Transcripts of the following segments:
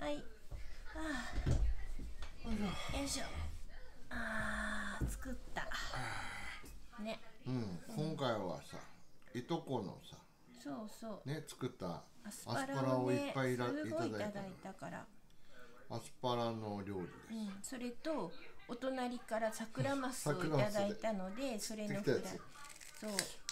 はい。よいしょ。作ったね。 今回はさ、いとこのさ、 そうそうね、作ったアアスパスパラをねラをいっぱいいただいすごいいただいたたから、 アスパラの料理です。 それとお隣から桜マスをいただいたので、それのフライ。そう、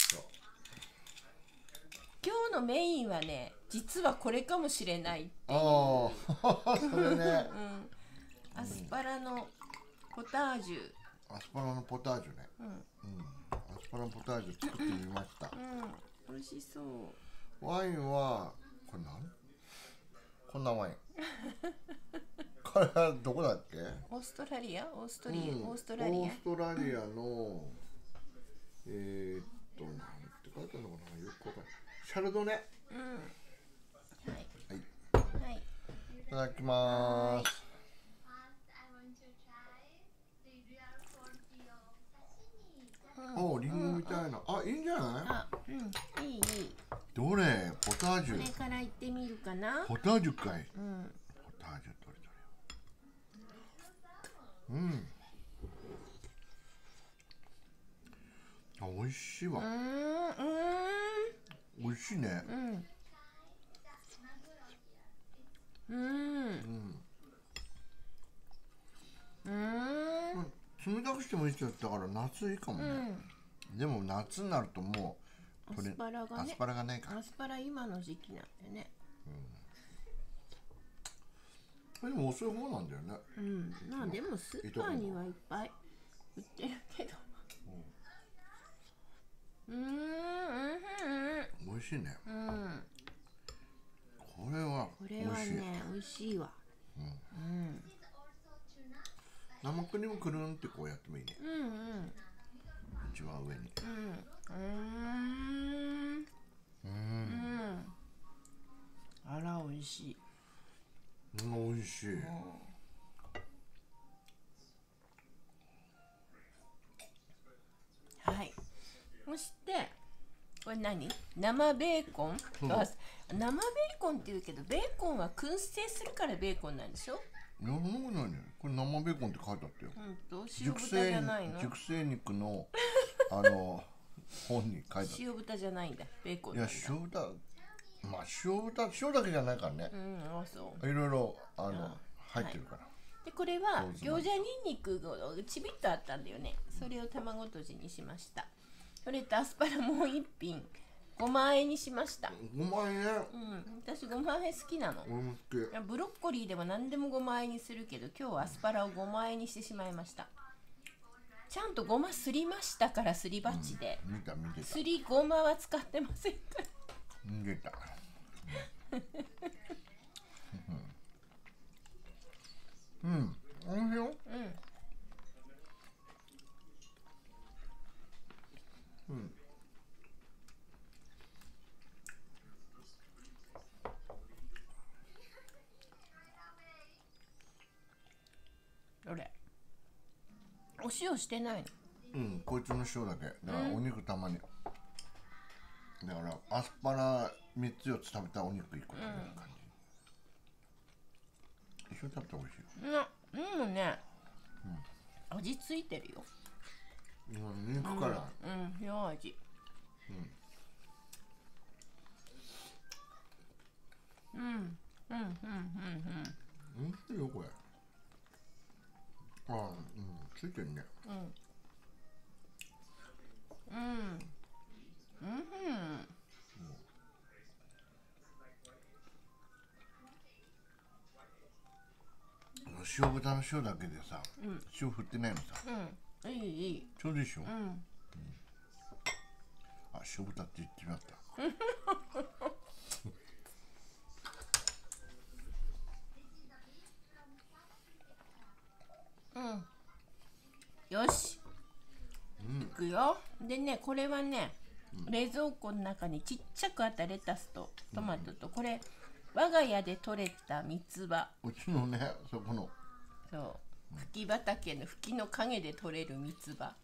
今日のメインはね、実はこれかもしれないっていうああそれねアスパラのポタージュ。 アスパラのポタージュね。アスパラのポタージュ作ってみました。 美味しそう。 ワインはこれこんなワインこれはどこだっけ？ オーストラリアのオーストラリアのなんて書いてあるのかな、よくわかんない。シャルドネ。 はいはい、 はい、 いただきます。お、リンゴみたいな。あ、いいんじゃない？ いい。 どれ？ポタージュ。 これから行ってみるかな。 ポタージュかい。ポタージュどれ。あ、美味しいわ。美味しいね。冷たくしてもいいって言ったから夏いいかもね。でも夏になるともうアスパラがね。 アスパラがないから。 アスパラ今の時期なんでね。 でも遅い方なんだよね。 まあでもスーパーにはいっぱい売ってるけど。 美味しいね。これは美味しい。 ね、美味しいわ。 生クリームくるんってこうやってもいいね。一番上に。 あら美味しい。 美味しい。 はい。そしてこれ何？生ベーコン？生ベーコンって言うけど、ベーコンは燻製するからベーコンなんでしょ？ いや、そんなことないね。これ生ベーコンって書いてあったよ。 塩豚じゃないの？ 熟成肉の本に書いてあった。 塩豚じゃないんだ、ベーコンなんだ。 いや、塩豚、まあ塩だけじゃないからね。 そう。 いろいろ入ってるから。 でこれは餃子にんにくがちびっとあったんだよね。それを卵とじにしました。それとアスパラもう一品5万円にしました。 5万円。 私5万円好きなの。 俺も好き。 ブロッコリーでも何でも5万円にするけど、今日はアスパラを5万円にしてしまいました。ちゃんとごますりましたから、すり鉢で。 見てた。 すりごまは使ってませんから。 見てた。おいしいよ。 どれ？お塩してないの？ こいつの塩だけ。だからお肉たまに。だからアスパラ3つ4つ食べたらお肉1個食べる感じ。一緒に食べたら美味しいよ。 もうね、味ついてるよ。 肉から。 塩味。 美味しいよこれ。ついてるね。塩豚の塩だけでさ、塩振ってないのさ。 いい。 ちょうどいいでしょ。あ、塩豚って言ってしまった。 よし、いくよ。でね、これはね、冷蔵庫の中にちっちゃくあったレタスとトマトと、これ我が家で採れた三つ葉。 うちのね、そこのフキ畑のフキの陰で採れる三つ葉。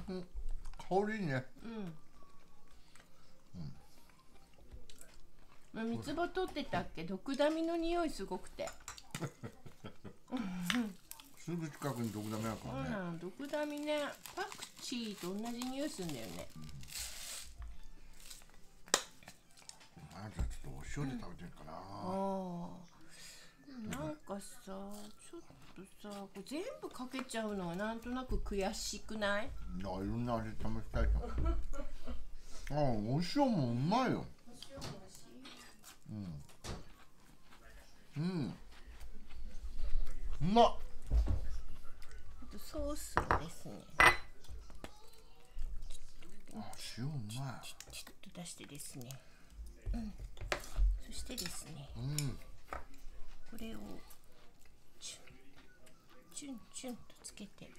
香りいいね。 三つ葉取ってたっけ？毒ダミの匂いすごくて。 すぐ近くに毒ダミあるからね。 毒ダミね、パクチーと同じ匂いするんだよね。 じゃあちょっとお塩で食べてるかな。 なんかさ、ちょっとさ、これ全部かけちゃうのはなんとなく悔しくない？ いろんな味試したいと思う。お塩もうまいよ。うまっ。 ソースですね。 塩うまい。 ちょっと出してですね。そしてですね。これをチュンチュンとつけて。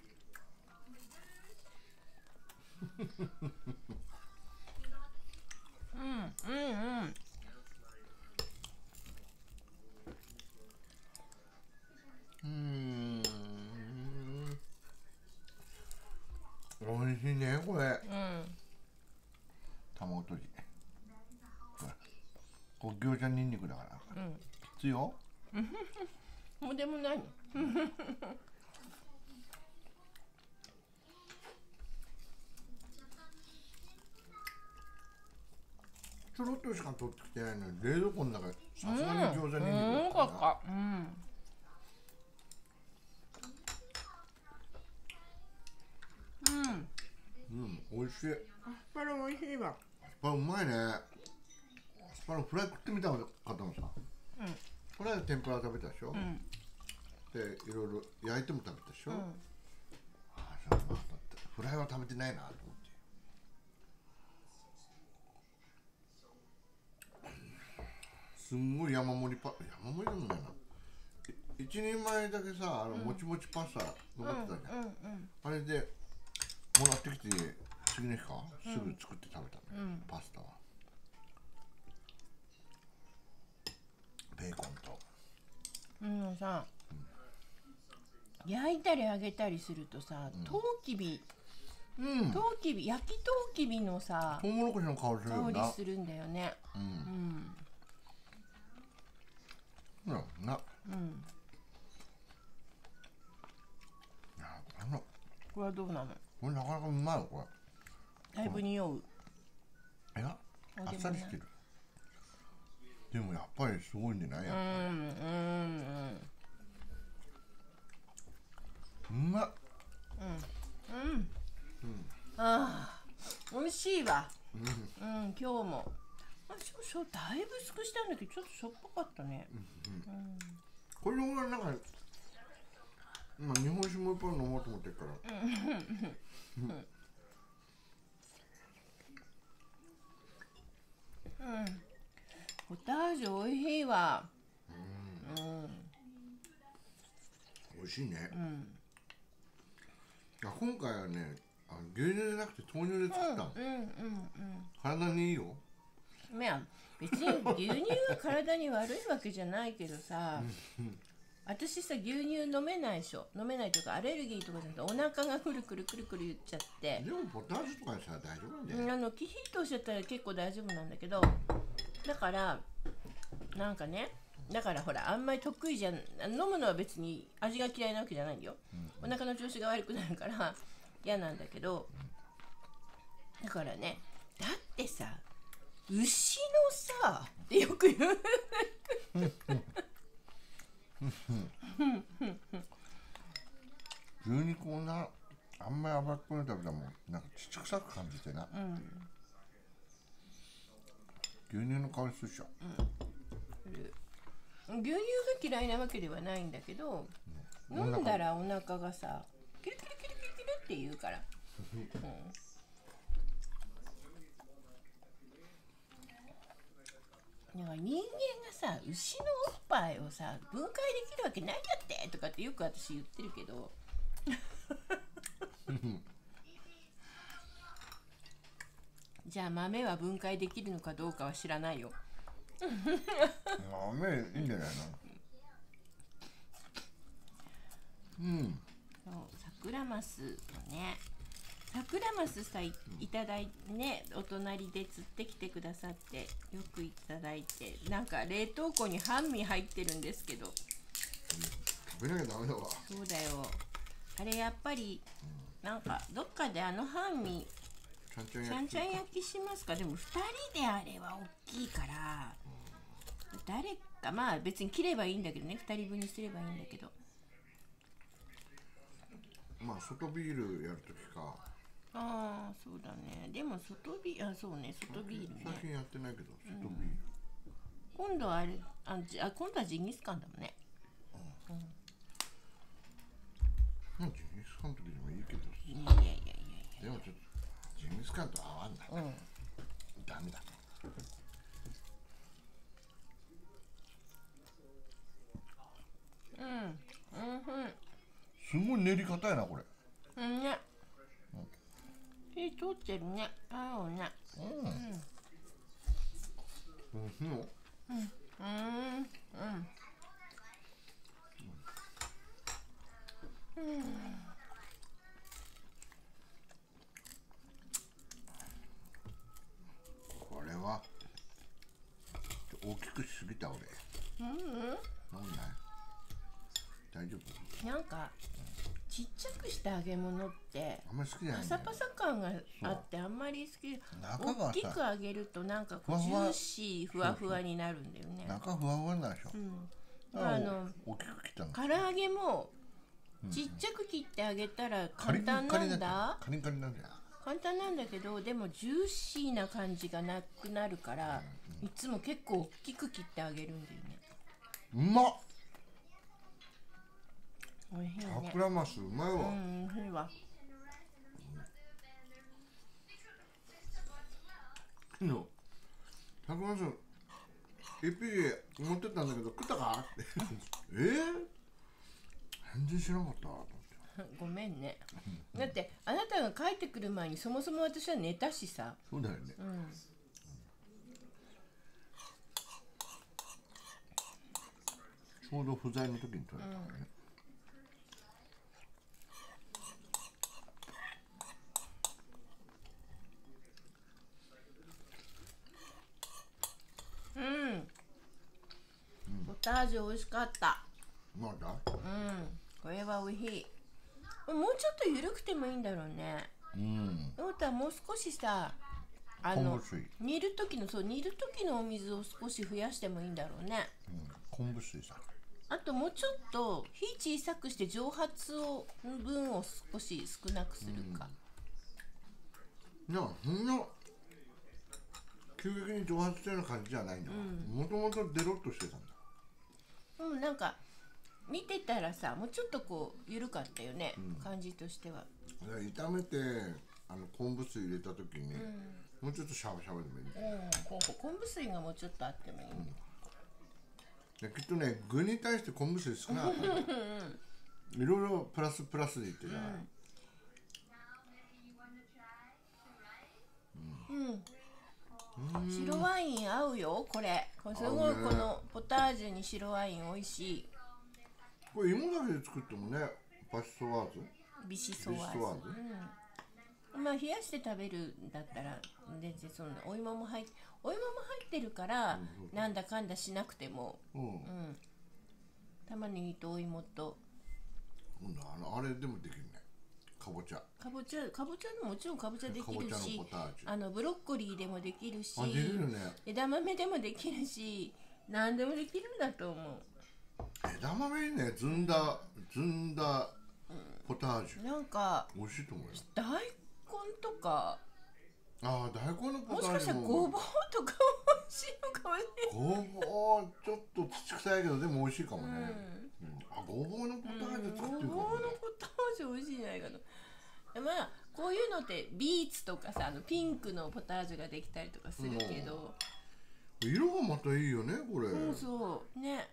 おいしいねこれ。卵とじ。これ餃子ニンニクだから。きついよ。 もうでも何？ ちょろっとしか取ってきてないのに冷蔵庫の中さすがに餃子ニンニクだから美味しい。 アスパラ美味しいわ。 アスパラうまいね。アスパラフライ食ってみたかったのさ。フライ天ぷら食べたでしょ。でいろいろ焼いても食べたでしょ。フライは食べてないなと思って。すんごい山盛りでもないな。一人前だけさ、もちもちパスタ残ってたじゃん。あれでもらってきて次の日かすぐ作って食べたの、パスタは。ベーコンと。 さ、焼いたり揚げたりするとさ、トウキビ、焼きトウキビのさ、 トウモロコシの香りするよな。 香りするんだよね。これはどうなの？ これなかなかうまいよこれ。だいぶ匂う。 いや、あっさりしてる。でもやっぱりすごいんじゃない？うまっ。 美味しいわ。今日も。だいぶ薄くしたんだけどちょっとしょっぱかったね。 これの方がなんか今日本酒もう一本飲もうと思ってるから。 ポタージュ美味しいわ。 美味しいね。今回はね、牛乳じゃなくて豆乳で作ったの。体にいいよ。 別に牛乳が体に悪いわけじゃないけどさ、私さ牛乳飲めないでしょ。飲めないというかアレルギーとかじゃなくてお腹がくるくる言っちゃって。 でもポタージュとかさ大丈夫なんだよ。 気火通しちゃったら結構大丈夫なんだけど、だからなんかね、だからほらあんまり得意じゃん。飲むのは別に味が嫌いなわけじゃないよ。お腹の調子が悪くなるから嫌なんだけど、だからね、だってさ牛のさってよく言う牛肉もな、あんまり脂っこいの食べたらもうなんかちっちゃくさく感じてな、牛乳の香りするでしょ。 牛乳が嫌いなわけではないんだけど、飲んだらお腹がさキュルキュルキュルキュルキュルって言うからだから人間がさ牛のおっぱいをさ分解できるわけないんだってとかってよく私言ってるけどじゃあ豆は分解できるのかどうかは知らないよ。 豆いいんじゃないの。そう、 サクラマスのね、 サクラマスさいただいてね、お隣で釣ってきてくださってよくいただいて、なんか冷凍庫に半身入ってるんですけど、 食べなきゃダメだわ。 そうだよ、あれやっぱりなんかどっかであの半身ちゃんちゃんちゃんちゃん焼きしますか。でも2人であれは大きいから、誰かまあ別に切ればいいんだけどね、2人分にすればいいんだけど、 まあ外ビールやるときか。 ああそうだね。でも外ビール、あそうね、外ビールね。 最近やってないけど外ビール、 今度はあれ、今度はジンギスカンだもんね。 ジンギスカンの時でもいいけど、 いやいやいやいでもちょっとジンギスカンと合わんな、 や。 ダメだ。すごい練り方やなこれ。 ね。火通ってるね。ああね。 これは大きくしすぎた俺。なんない大丈夫。 なんかちっちゃくした揚げ物ってあんまり好きじゃないパんだよ。 サパサ感があってあんまり好き。 中がさ大きく揚げるとなんかこうジふわふわューシーふわふわになるんだよね。 中ふわふわになるでしょ。大きく切ったの。 唐揚げもちっちゃく切ってあげたら簡単なんだ。 カリンカリなんだよ。 簡単なんだけど、でもジューシーな感じがなくなるから、いつも結構大きく切ってあげるんだよね。 うまっ。 おいしいね。 サクラマスうまいわ。 おいしいわ。 昨日サクラマス一匹持ってったんだけど食ったかって全然知らなかったと思って。 ごめんね。だってあなたが帰ってくる前にそもそも私は寝たしさ。 そうだよね。ちょうど不在の時に取れたからね。 ポタージュ美味しかった。 まだこれは美味しい。もうちょっと緩くてもいいんだろうね。あとはもう少しさ、 昆布水。 煮る時のお水を少し増やしてもいいんだろうね。 昆布水さ。 あともうちょっと火小さくして蒸発分を少し少なくするか。 そんな急激に蒸発したような感じじゃないんだわ。もともとデロッとしてたんだ。 なんか見てたらさ、もうちょっとこう緩かったよね、感じとしては。 炒めて昆布水入れた時に、もうちょっとシャバシャバでもいい、 昆布水がもうちょっとあってもいい、 きっとね、具に対して昆布水少なかったいろいろプラスで言ってるじゃない。 白ワイン合うよこれ。すごいこのポタージュに白ワイン美味しい。 これ芋だけで作ってもね、パシソワーズビシソワーズ。まあ冷やして食べるんだったら全然そんなお芋も入ってるから、なんだかんだしなくても、玉ねぎとお芋と、 あれでもできるね。かぼちゃでももちろんかぼちゃできるし、 かぼちゃのポタージュ、 ブロッコリーでもできるし、 できるね。 枝豆でもできるし、何でもできるんだと思う。 枝豆にね、ずんだポタージュ、 なんか美味しいと思うよ。 大根とか、 大根のポもしタージュかしたらごぼうとか美味しいのかもしれない。 ごぼうちょっと土臭いけどでも美味しいかもね。ごぼうのポタージュ作ってるかもね。 ごぼうのポタージュ美味しいんじゃないかな。まあこういうのってビーツとかさ、ピンクのポタージュができたりとかするけど、 色がまたいいよねこれ。 そうね。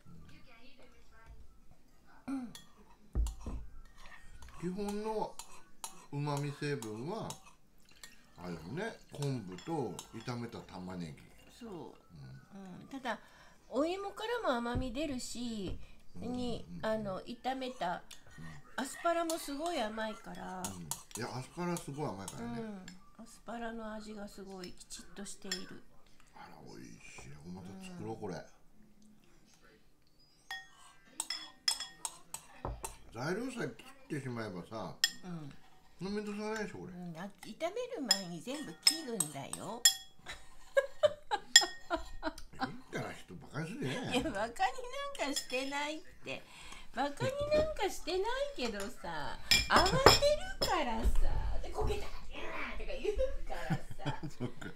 基本のうまみ成分はあれよね、昆布と炒めた玉ねぎ。 そう、ただお芋からも甘み出るし、炒めたアスパラもすごい甘いから、 いやアスパラすごい甘いからね、 アスパラの味がすごいきちっとしている。 あら美味しい。また作ろうこれ。材料さえ切ってしまえばさ、そんなめんどくさないでしょこれ。 炒める前に全部切るんだよ。 いいから人バカにするね。 いやバカになんかしてないって。バカになんかしてないけどさ、慌てるからさ、でこけたとか言うからさ。 そっか。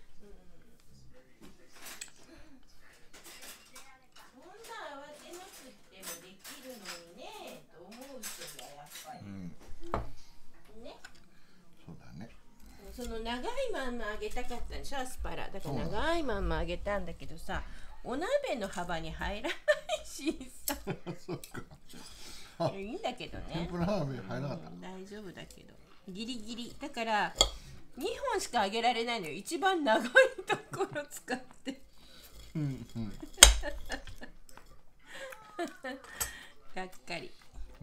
そんな慌てなくってもできるのにねと思う人がやっぱり、ね。 そうだね。 その長いまんま揚げたかったんでしょアスパラ。だから長いまんま揚げたんだけどさ、お鍋の幅に入らないしさ。 そっか。 いいんだけどね。 天ぷら鍋入らなかった。 大丈夫だけど。ギリギリだから2本しか揚げられないのよ。一番長いところ使って。がっかり。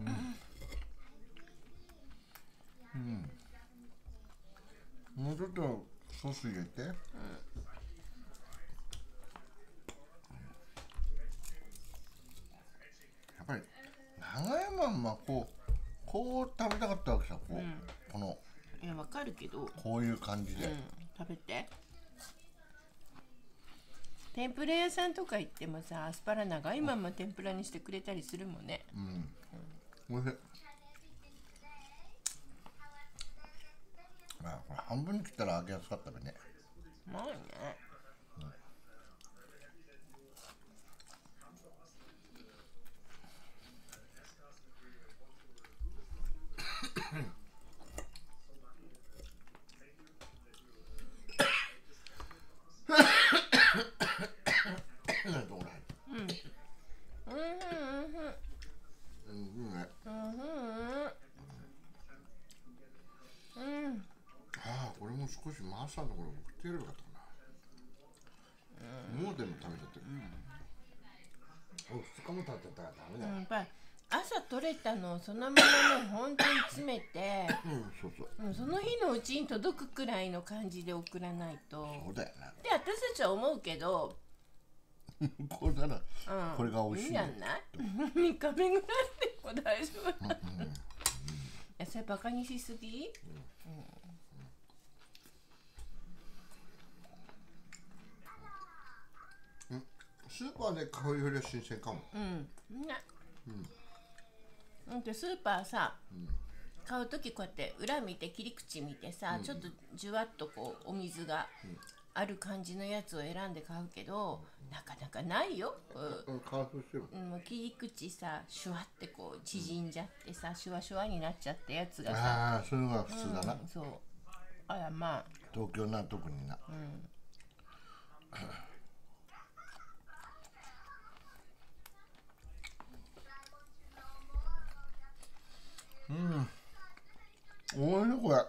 もうちょっとソース入れて。やっぱり長いまんまこう食べたかったわけさ、このいやわかるけど、 こういう感じで、 食べて。天ぷら屋さんとか行ってもさ、アスパラ長いまま天ぷらにしてくれたりするもんね。 おいしい。まあこれ半分に切ったら揚げやすかったね。 まあね。 これも少しマーサーのところ送ってやればよかったかな。もうでも食べちゃってる。2日も経ってたらダメだよ。 やっぱり朝取れたのをそのままね本当に詰めて、 そうそう。 その日のうちに届くくらいの感じで送らないと。 そうだよね。 で私たちは思うけど、 これならこれが美味しい。 いいんじゃない？3日目ぐらいでも大丈夫。いやそれバカにしすぎ？ スーパーで買うよりは新鮮かも。 でスーパーさ、買う時こうやって裏見て切り口見てさ、ちょっとじゅわっとこうお水がある感じのやつを選んで買うけど、なかなかないよ。切り口さシュワってこう縮んじゃってさ、シュワシュワになっちゃったやつがさ、 ああそれが普通だな。 そう。あらまあ東京な特にな。おいしいこれ。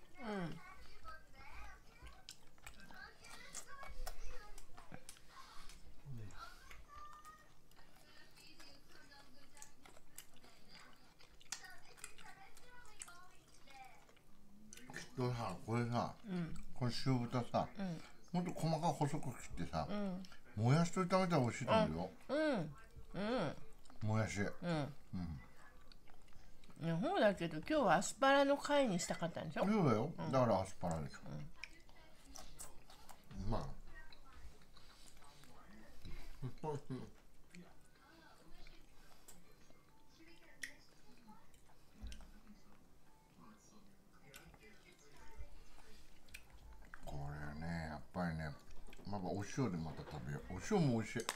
きっとさこれさ、この塩豚さ、もっと細かく細く切ってさ、もやしと炒めたら美味しいと思うよ。もやし。 そうだけど今日はアスパラの貝にしたかったんでしょ。 そうだよ。だからアスパラでしょ。まあ。これねやっぱりね、まあお塩でまた食べよう。お塩も美味しい。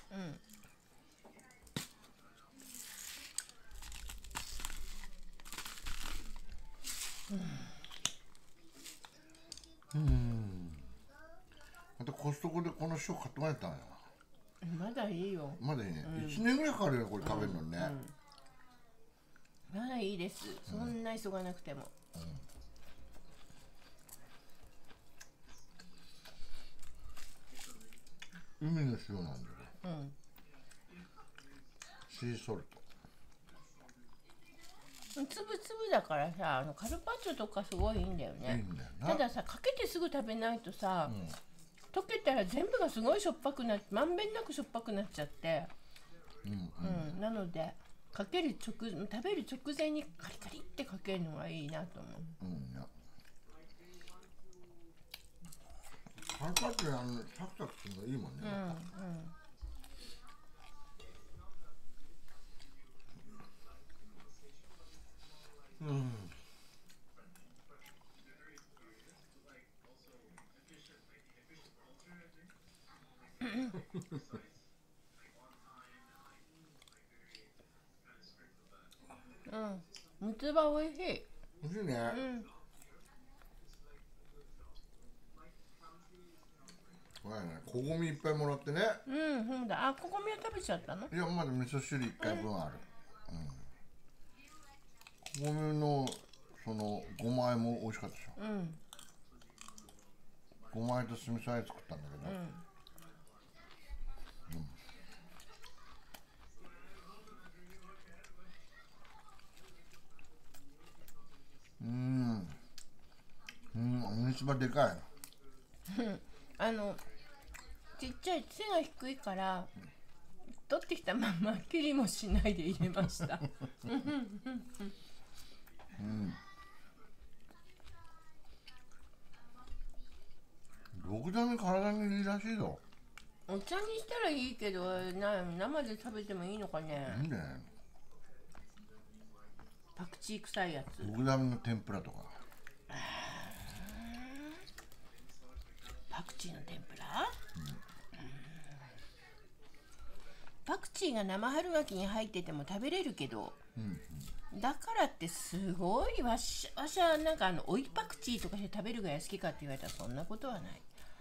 またコストコでこの塩買ってもらえたんやな。まだいいよ。 まだいいね。1年ぐらいかかるよこれ食べるのにね。 まだいいです。そんな急がなくても。 海の塩なんだよ。シーソルト。 つぶつぶだからさ、カルパッチョとかすごいいいんだよいいね。 んだよな。 たださ、かけてすぐ食べないとさ、溶けたら全部がすごいしょっぱくなって、まんべんなくしょっぱくなっちゃって、なのでかける食べる直前にカリカリってかけるのがいいなと思う。 カルパッチョサクサクするのいいもんね。 三つ葉おいしい。 美味しいね。これね、こごみいっぱいもらってね。 そうだ。あ、ここみは食べちゃったの？ いや、まだ味噌汁1回分ある。こごみのそのごまあえも美味しかったでしょ。ごまあえと酢味噌あえ作ったんだけど。三つ葉でかい。 ちっちゃい背が低いから取ってきたまま切りもしないで入れました。 毒ダミ体にいいらしいぞ。 お茶にしたらいいけど生で食べてもいいのかね。 いいんだよ。 パクチー臭いやつ。 毒ダミの天ぷらとか。 パクチーの天ぷら、パクチーが生春巻きに入ってても食べれるけど、だからってすごいわしはなんか追いパクチーとかして食べるぐらい好きかって言われたらそんなことはない。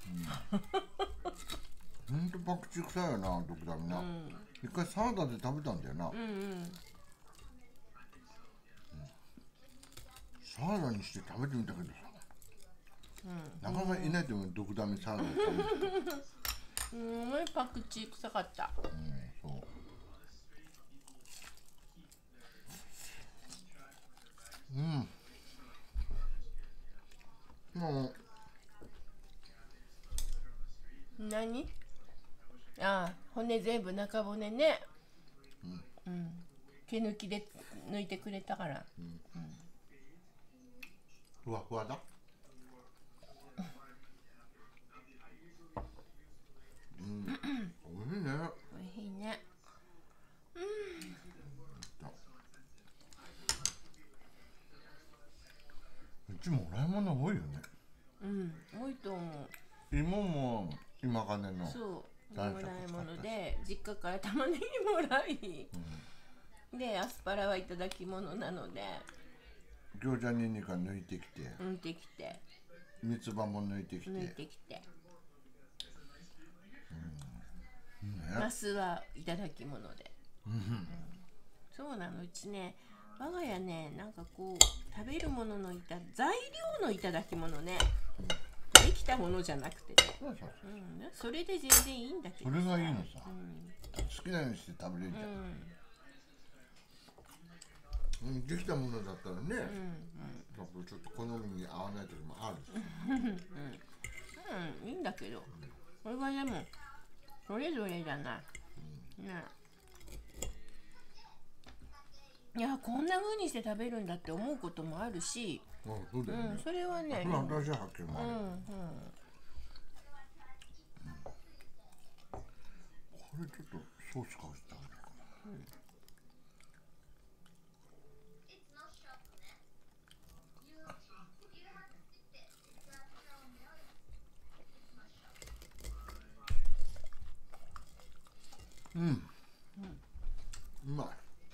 ほんとパクチー臭いよな、毒ダミな。一回サラダで食べたんだよな。サラダにして食べてみたけどさ、なかなかいないと思う。毒ダミサラダで食べるすごいパクチー臭かった。 そう。 何？ああ、骨全部中骨ね。毛抜きで抜いてくれたから。 ふわふわだ。おいしいね。 おいしいね。 うちもらい物多いよね。 多いと思う。 芋も今金の。 そう。もらい物で実家から玉ねぎもらい、でアスパラはいただき物なので。 餃子にんにく抜いてきて。三つ葉も抜いてきて。 ナスはいただき物で。そうなの。うちね、我が家ね、なんかこう食べるものの材料のいただき物ね。できたものじゃなくてね。それで全然いいんだけど。 それがいいのさ。好きなようにして食べれるじゃん。できたものだったらね、ちょっと好みに合わない時もあるし。 いいんだけど、これはでもそれぞれじゃない。いや、こんな風にして食べるんだって思うこともあるし、 そうだよね。 それはね、 新しい発見もある。これちょっとソースかけて食べるかな。うまい。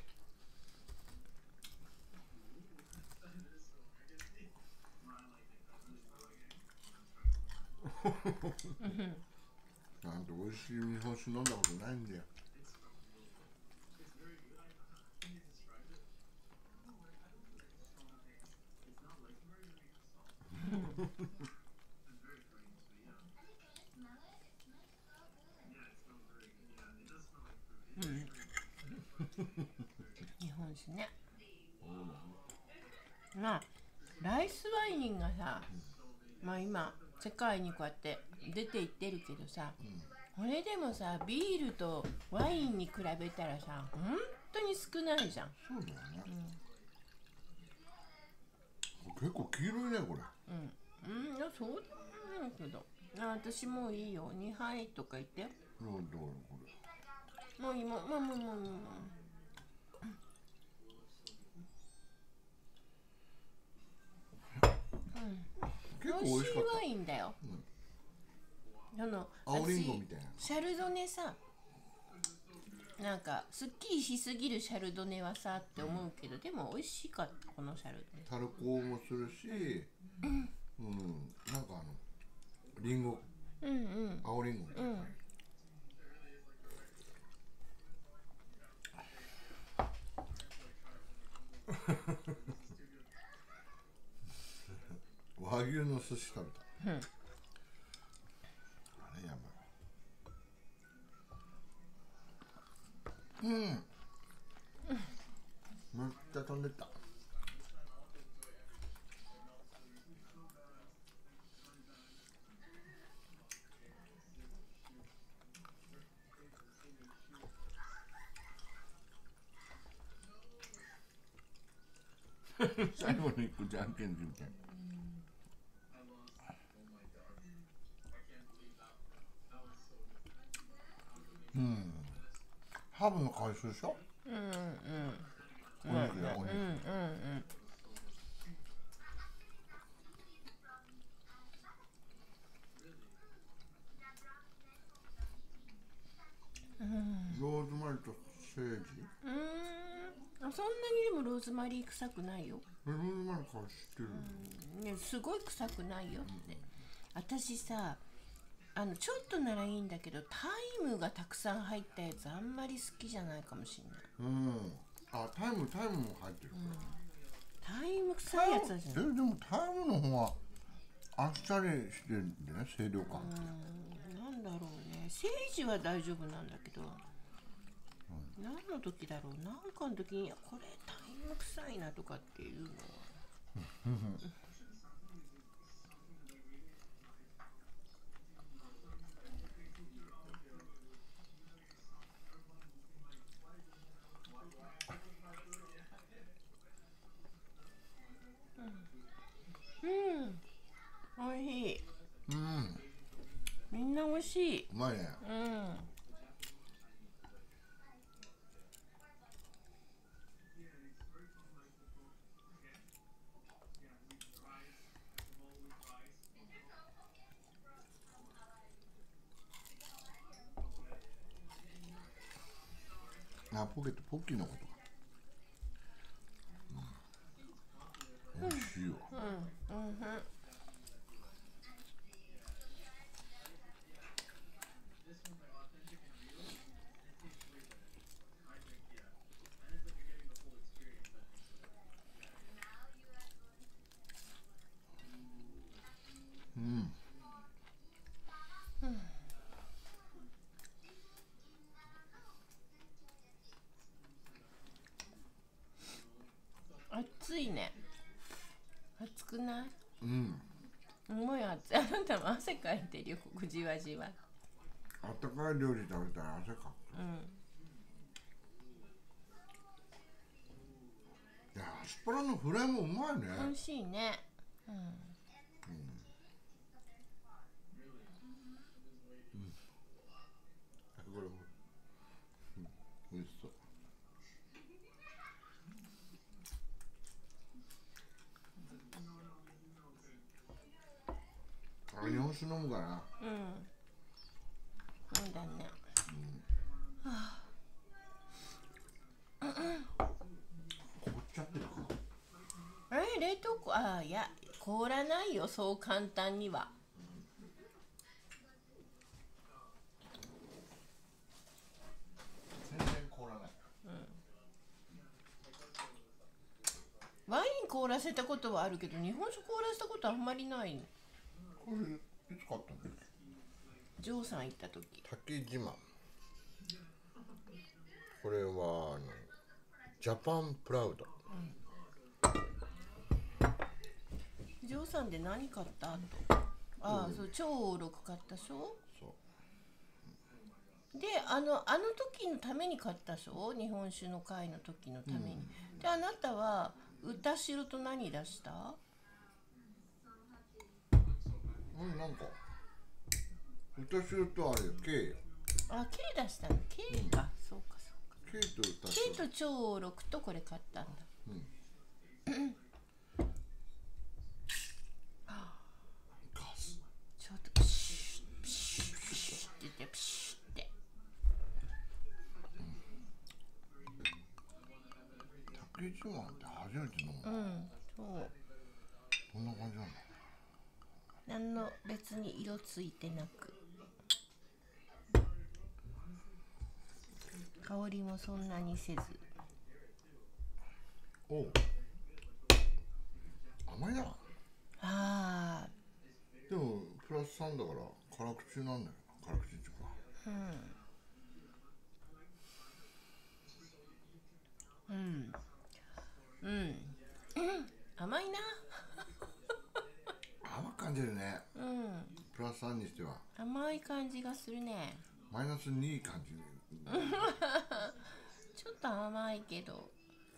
なんて美味しい日本酒飲んだことないんだよ。 日本酒ね。 まあライスワインがさ、まあ今世界にこうやって出ていってるけどさ、これでもさビールとワインに比べたらさ本当に少ないじゃん。 そうだよね、結構黄色いねこれ。 いやそうでもないけど、私もういいよ2杯とか言ってよ。 どうこれ。 もういいもう結構美味しい美味しかった。 ワインだよ。 青リンゴみたいな。 シャルドネさ、なんかすっきりしすぎるシャルドネはさって思うけど、でも美味しかったこのシャルドネ。 タルコもするし、なんかリンゴ、青リンゴみたいな。和牛の寿司食べた。あれやばい。めっちゃ飛んでった。最後に行くじゃんけんじゃんけん。ハーブの香りするでしょ。お肉やお肉。ローズマリーとセージ。 そんなにでもローズマリー臭くないよ。 ローズマリー香り知ってる。 ね、すごい臭くないよって。私さ、ちょっとならいいんだけどタイムがたくさん入ったやつあんまり好きじゃないかもしれない。 タイムも入ってる。 タイム臭いやつだじゃん。 でもタイムの方はあっさりしてるんでね、清涼感。 なんだろうね、セージは大丈夫なんだけど、何の時だろう、なんかの時にこれタイム臭いなとかっていうのはおいしい。みんなおいしい。 うまいね。ポッキーのことか。美味しいよ。 暑いね。暑くない？もう暑い。あなたも汗かいてるよ、じわじわ。 あったかい料理食べたら汗かく。いや、アスパラのフライもうまいね。 美味しいね。 これも、美味しそう。日本酒飲むかな。 そうだね。 凍っちゃってるか。 冷凍庫、いや凍らないよ、そう簡単には。 全然凍らない。 ワイン凍らせたことはあるけど日本酒凍らせたことあんまりない。 これいつ買ったんだっけ。 ジョーさん行った時。 竹島。これはジャパンプラウド。 ジョーさんで何買ったと。ああ、そう、超6買ったでしょ。 そうで、あの時のために買ったでしょ、日本酒の会の時のために。で、あなたは歌汁と何出した？ なんか歌汁とあれ K あ、K 出したの。K か、そうかそうか。 K と歌 K 汁と超6とこれ買ったんだ。 ガスちょっとプシュップシュップシュッって言ってプシュッって。 竹一番って初めて飲む、 そう。 こんな感じなんだ。 何の別に色ついてなく、香りもそんなにせず。 おう、甘いな。 あでもプラス3だから辛口なんだよな。辛口っていうか、 甘いな。 甘く感じるね。プラス3にしては甘い感じがするね。 マイナス2感じる。 ちょっと甘いけど。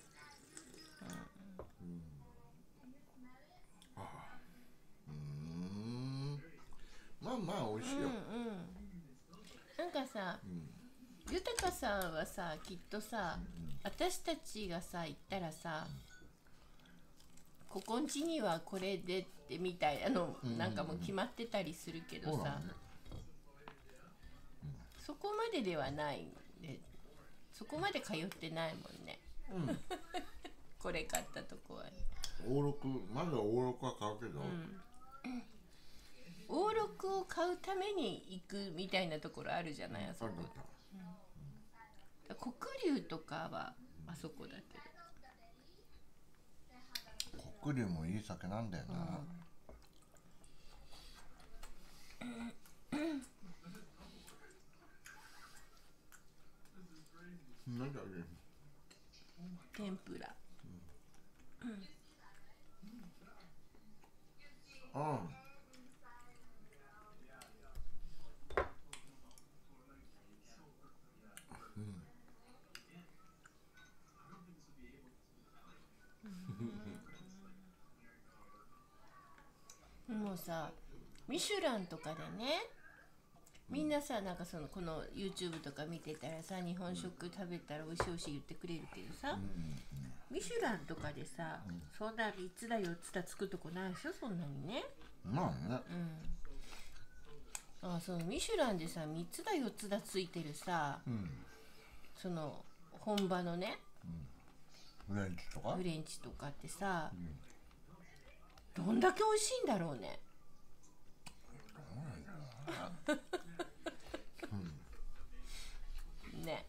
まあまあ美味しいよ。 なんかさ、豊さんはさ、きっとさ、私たちがさ行ったらさ、ここんちにはこれでってみたいなの、なんかもう決まってたりするけどさ、そこまでではないで、そこまで通ってないもんね。これ買ったとこは。 オーロク、まだオーロクは買うけど、 オーロクを買うために行くみたいなところあるじゃない、あそこ。黒龍とかはあそこだけど。 黒龍もいい酒なんだよな。なんだっけ、 天ぷら。 あもうさ、ミシュランとかでね、みんなさ、なんかそのこの YouTube とか見てたらさ、日本食食べたら美味しい美味しい言ってくれるけどさ、ミシュランとかでさ、そんな3つだ4つだつくとこないでしょ、そんなにね。 まあね。 あ、そのミシュランでさ、3つだ4つだついてるさ、その本場のね、 フレンチとかフレンチとかってさ、どんだけ美味しいんだろうね。ね。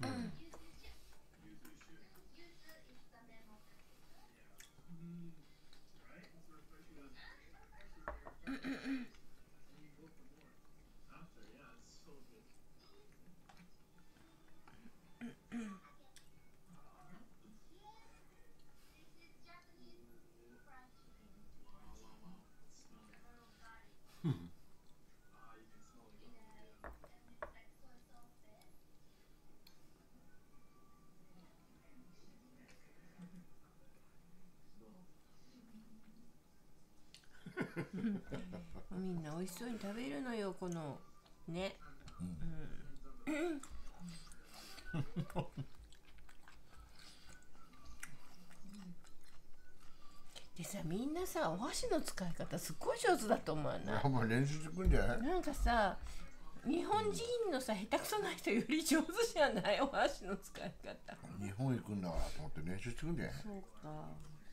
みんな美味しそうに食べるのよ、このね。でさ、みんなさ、お箸の使い方すっごい上手だと思わない？ あんまり練習してくんじゃない？ なんかさ、日本人のさ、下手くそな人より上手じゃない？お箸の使い方。 日本行くんだからと思って練習してくんじゃない？ そうか。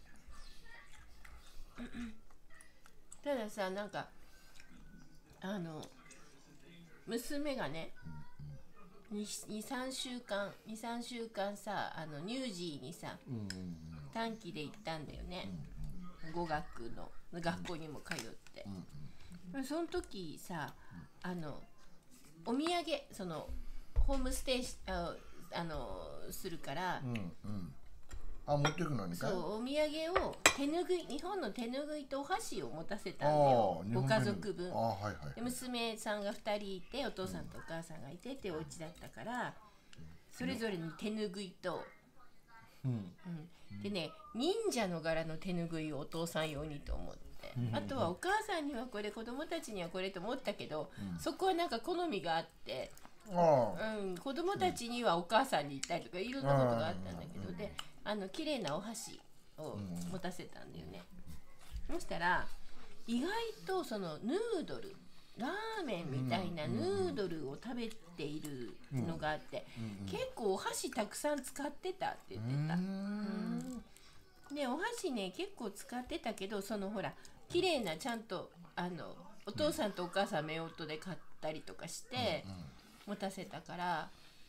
たださ、なんか娘がね、23週間さ、乳児にさ、短期で行ったんだよね、語学の学校にも通って、その時さ、お土産、そのホームステイするから、 あ、持ってくのにかい。 そう、お土産を手ぬぐい、日本の手ぬぐいとお箸を持たせたんだよ、ご家族分。 はいはい。 で娘さんが2人いて、お父さんとお母さんがいてってお家だったから、それぞれに手ぬぐいと、でね、忍者の柄の手ぬぐいをお父さん用にと思って、あとはお母さんにはこれ、子供たちにはこれと思ったけど、そこはなんか好みがあって、子供たちにはお母さんに行ったりとかいろんなことがあったんだけど、で綺麗なお箸を持たせたんだよね。そしたら意外とそのヌードル、ラーメンみたいなヌードルを食べているのがあって、結構お箸たくさん使ってたって言ってた。でお箸ね結構使ってたけど、そのほら綺麗なちゃんとお父さんとお母さん夫婦で買ったりとかして持たせたから。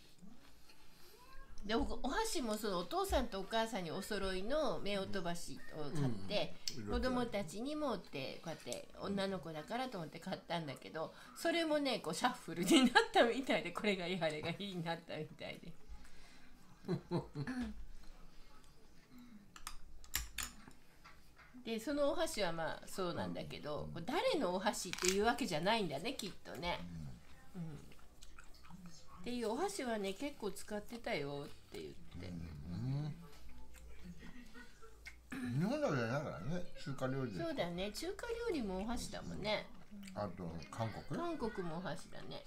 で お箸もそのお父さんとお母さんにお揃いの夫婦箸を買って、子供たちにもってこうやって女の子だからと思って買ったんだけど、それもねこうシャッフルになったみたいで、これがいいあれがいいになったみたいででそのお箸はまあそうなんだけど、誰のお箸っていうわけじゃないんだねきっとね。っていうお箸はね結構使ってたよって言って、 日本だけじゃないからね、中華料理で。 そうだね、中華料理もお箸だもんね。 あと韓国もお箸だね。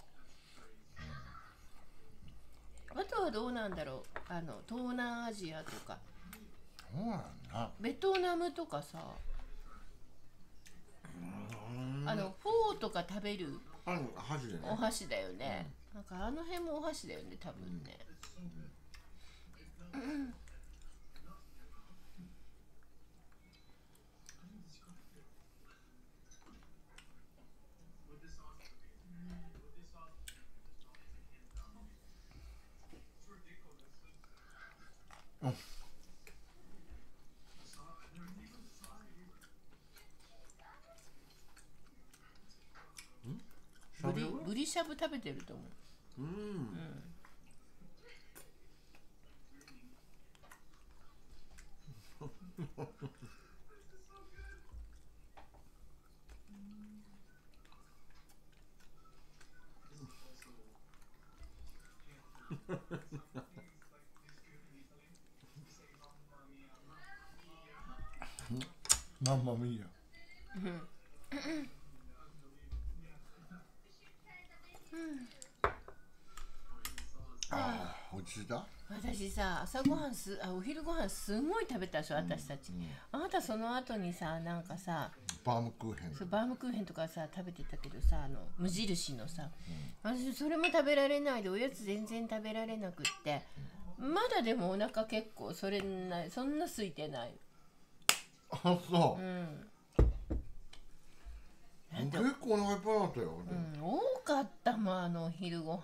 あとはどうなんだろう、東南アジアとか、 そうなんだ。 ベトナムとかさ、フォーとか食べる箸でね、 お箸だよね。なんかあの辺もお箸だよね多分ね。ブリしゃぶ食べてると思う。 マンマミーヤ。落ち着いた？ 私さ、お昼ご飯すごい食べたでしょ私たち、あなたその後にさ、なんかさバームクーヘンとかさ食べてたけどさ、無印のさ、私それも食べられないで、おやつ全然食べられなくって、まだでもお腹結構そんな空いてない。 あ、そう。結構お腹いっぱいだったよ。 多かったもんお昼ご飯。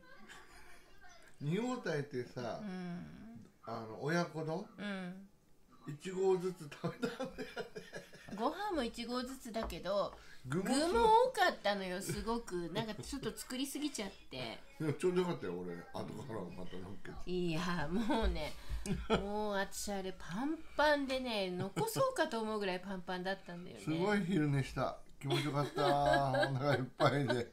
2合炊いてさ、親子丼、1合ずつ食べたんだよね。 ご飯も1合ずつだけど、具も多かったのよ、すごく。なんかちょっと作りすぎちゃって。 ちょうどよかったよ、俺。後からまたのっけて。 いや、もうね、もう私あれパンパンでね、残そうかと思うぐらいパンパンだったんだよね。 すごい昼寝した。気持ちよかった。お腹いっぱいで。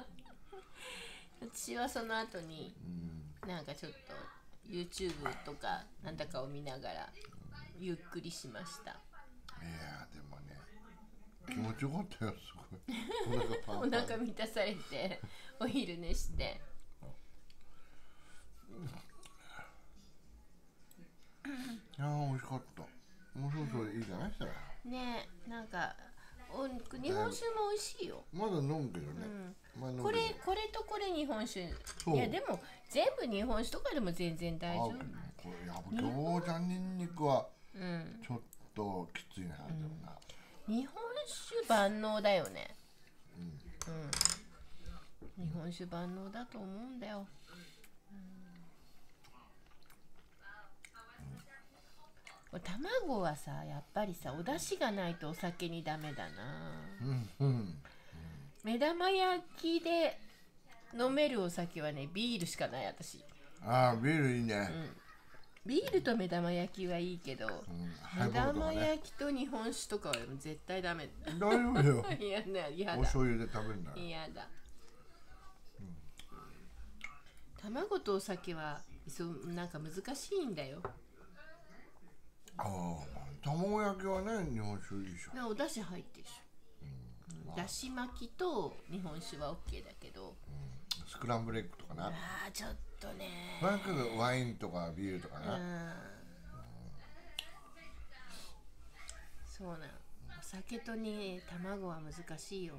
私はその後に、なんかちょっと YouTube とかなんだかを見ながらゆっくりしました。 いやでもね、気持ちよかったよ、すごい。 お腹満たされてお昼寝して、 いや美味しかった。もうそろそろいいじゃないしたらね。なんか日本酒も美味しいよ。 まだ飲むけどね、 これとこれ日本酒。いやでも全部日本酒とかでも全然大丈夫。 これ餃子ニンニクはちょっときついな、でもな。 日本酒万能だよね。日本酒万能だと思うんだよ。卵はさ、やっぱりさ、お出汁がないとお酒にダメだな。目玉焼きで飲めるお酒はね、ビールしかない私。 ああ、ビールいいね。 ビールと目玉焼きはいいけど、 ハイ目玉ボールとかね。 焼きと日本酒とかは絶対ダメ。 大丈夫よ。 いやだ、やおだ。 醤油で食べるんだから。 嫌だ。卵とお酒はなんか難しいんだよ。 ああ、卵焼きはね、日本酒いいでしょ。 お出汁入ってるでしょ。だし巻きと日本酒は OK だけど、 スクランブルエッグとかな。 ちょっとね。 なんかワインとかビールとかな。 そうなん。お酒とね、卵は難しいよ。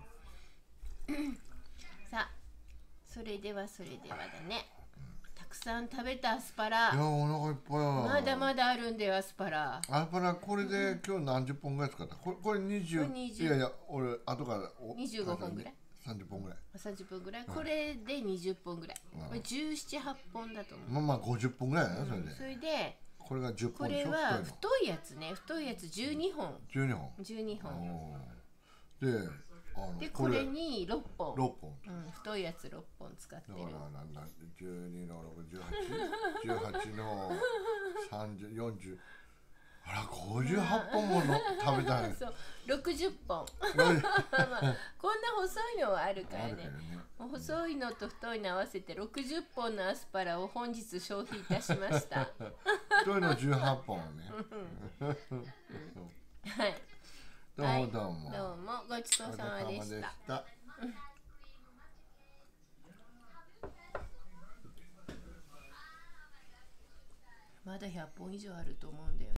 さあ、それではだね。たくさん食べたアスパラ。 いや、お腹いっぱいまだまだあるんだよ、アスパラ。 アスパラ、これで今日何十本ぐらい使った？これ20、いやいや、俺、後から 25本ぐらい。 30本ぐらい。 30本ぐらい。これで20本ぐらい。これ17、8本だと思う。 まあ50本ぐらいだね、それで。 それで、 これが10 こ本でしょ。 れは太いやつね。太いやつ12本。 12本。 12本。 で、 これに6本。 6本。 太いやつ6本使ってる。 だから12の6、18の30、40。あら、58本もの食べたね。 そう、60本。まあ、こんな細いのはあるからね。細いのと太いの合わせて60本のアスパラを本日消費いたしました。 太いの18本ね。 はい。 どうもどうも。 どうもごちそうさまでした。まだ100本以上あると思うんだよね。